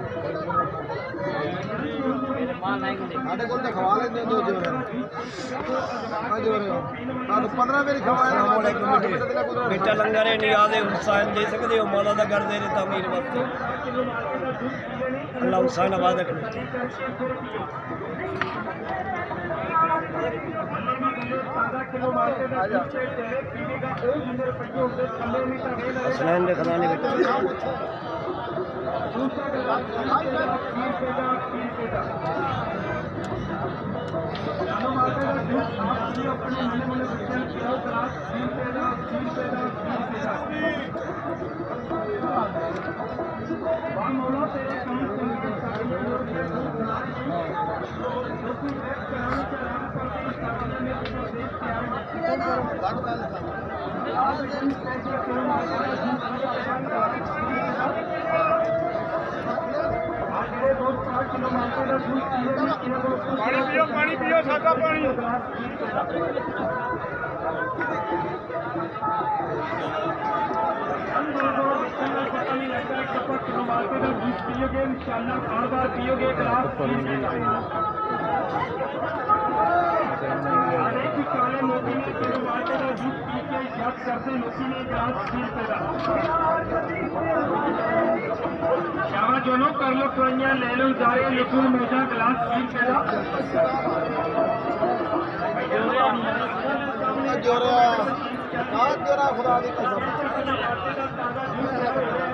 ਸਾਡੇ ਕੋਲ ਤਾਂ ਖਵਾ ਲੈਂਦੇ ਦੋ ਜੋ ਜੋ 15 ਮੇਰੀ ਖਵਾਇਆ बेटा लंगर नियाज़ हुसैन दे सकते हो मौला दा कर दे तमीर वास्ते अल्लाह हुसैन आबाद रखने हसनैन दे खजाने पानी पियो सादा पानी पियोगे इंशाल्लाह बार बार पियोगे काले मोदी ने दूध पी के याद करते मोदी ने गिलास शामा दोनों कर लो थोड़ियाँ ले लो जाए लिखो मेजा गिलास पी जोरा खुदा दी कसम